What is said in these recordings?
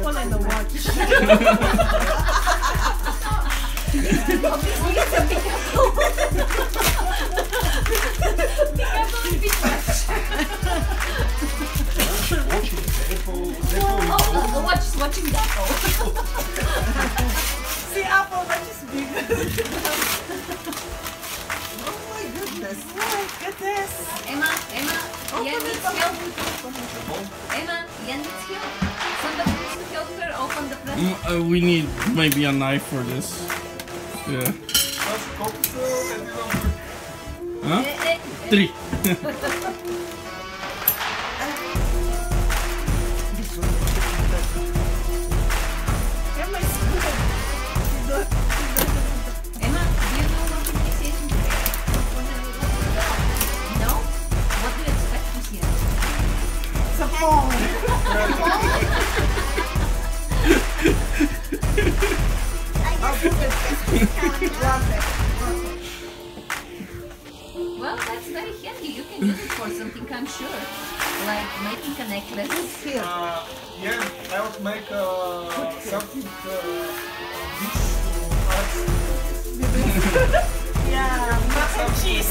apple and the watch. The watch is watching the apple. See, apple watch is big. Oh my goodness. Oh my goodness. Emma, Jan needs help. Emma, Jan needs help. Somebody needs to help her open the present. We need maybe a knife for this. Yeah. Huh? 3. Emma is good. Emma, do you know what initiation prayer? No? What do you expect to hear? It's a phone. Well, that's very handy. You can use it for something, I'm sure. Like making a necklace. Yeah, I would make something Yeah, mac and cheese.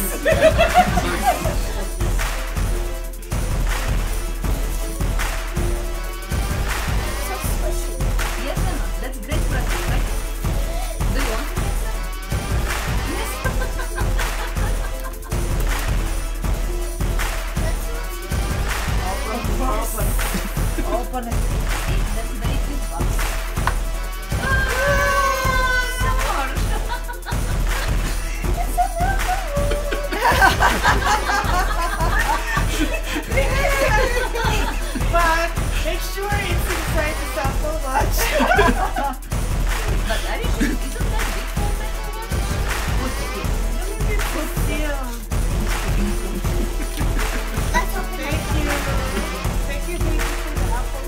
Yes, Emma, that's great practice, right? Do you want to make some? Yes. Open it. That's a very cute box. Some more. But make sure it's inside the sample watch. But are you sure? Isn't that big for metal watch? Put it in. Thank you. Thank you, baby, for the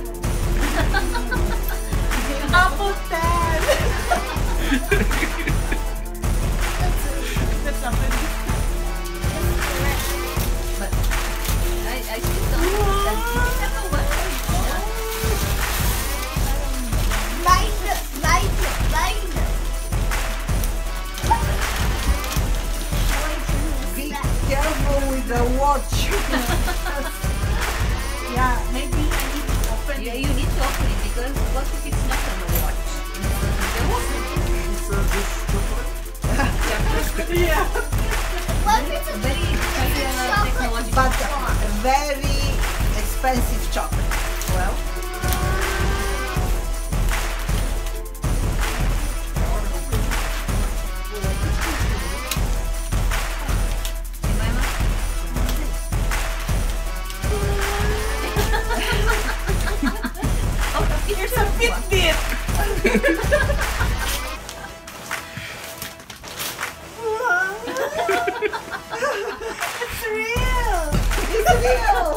apple. Apple 10. That's something. But I still don't understand. Do you have a watch? Be careful with the watch. Yeah, maybe I need to open Yeah, it. you need to open it because what if it's not on a watch? Yeah. It's a very technological. But very expensive chocolate. Well, Here's a Fitbit. It's real. It's real.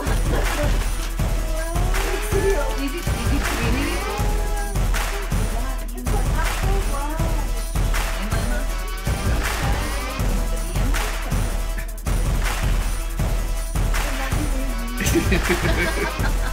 It's real. is it really real? It's an apple watch. Emma?